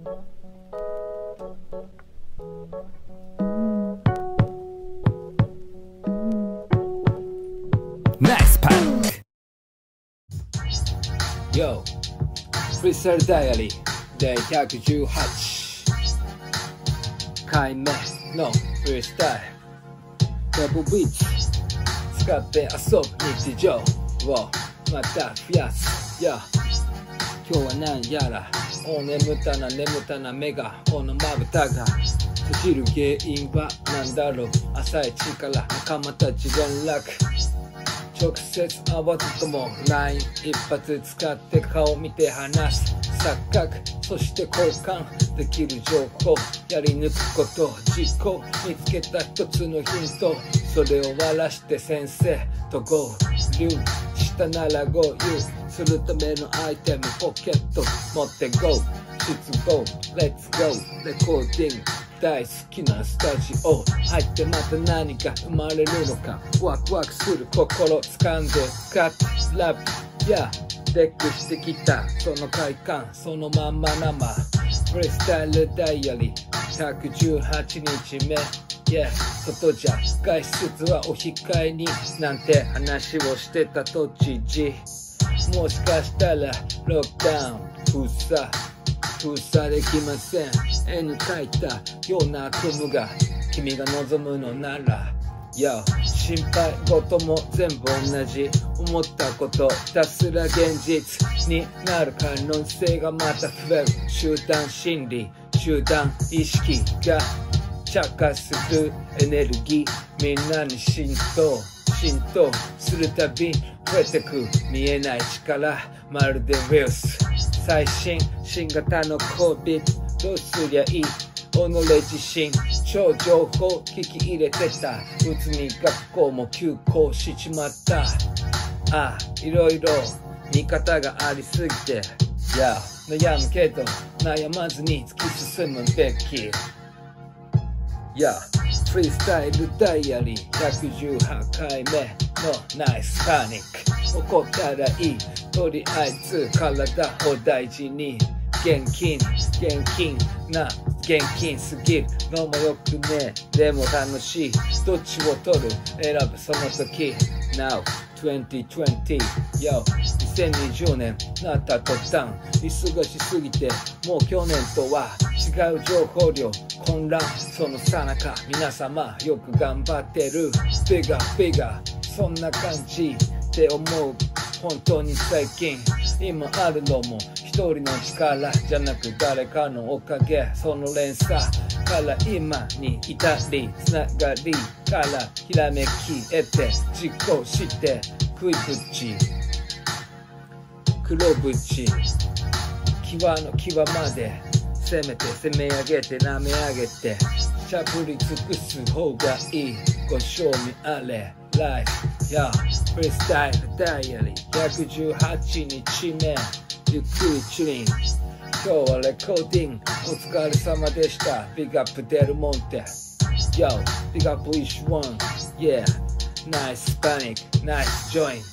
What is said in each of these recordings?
ナイスパニック Yo フリースタイルダイアリー第118回目のフリースタイルTableBeats使って遊ぶ日常をまた増やす、今日は何やら眠たな目がのまぶたが閉じる原因は何だろう。朝一から仲間たち連絡直接会わずとも LINE 一発使って顔見て話す錯覚、そして交換できる情報、やり抜くこと実行、見つけた一つのヒント、それを割らして先生と合流したなら合流するためのアイテムポケット持って GO 出動 Let's go レコーディング大好きなスタジオ入ってまた何が生まれるのかワクワクする心掴んで使ってラップレックしてきたその快感そのまんま生フリースタイルダイアリー118日目外じゃ外出はお控えになんて話をしてた都知事もしかしたらロックダウン封鎖できません絵に描いたような悪夢が君が望むのなら心配事も全部同じ思ったことひたすら現実になる可能性がまた増える集団心理集団意識が着火するエネルギーみんなに浸透するたび増えてく見えない力まるでウイルス最新型の COVID どうすりゃいい己自身超情報聞き入れてたうつに学校も休校しちまったいろいろ見方がありすぎて悩むけど悩まずに突き進むべきフリースタイルダイアリー118回目のナイスパニック怒ったらいいとりあえず体を大事に現金すぎるのもよくねでも楽しいどっちを取る選ぶその時 Now 2020 2020年なった途端忙しすぎてもう去年とは違う情報量混乱その最中皆様よく頑張ってるビガそんな感じって思う本当に最近今あるのも一人の力じゃなく誰かのおかげその連鎖から今に至りつながりからひらめき得て実行して食いぶち黒ぶち際の際まで攻め上げて舐め上げてしゃぶり尽くす方がいいご賞味あれライフフリースタイルダイアリー118日目ゆっくりチュリン今日はレコーディングお疲れ様でしたビッグアップ出るもんてビッグアップ each one ナイスパニックナイスジョイン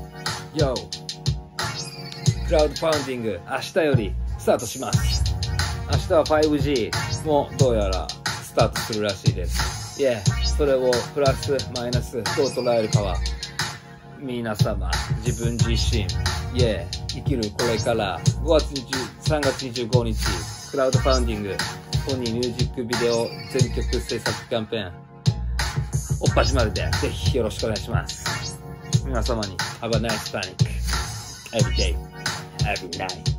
クラウドファウンディング明日よりスタートします明日は 5G もどうやらスタートするらしいですそれをプラスマイナスどう捉えるかは皆様自分自身生きるこれから3月25日クラウドファウンディングポニーミュージックビデオ全曲制作キャンペーンおっ始まるでぜひよろしくお願いします皆様に Have a nice panic every day every night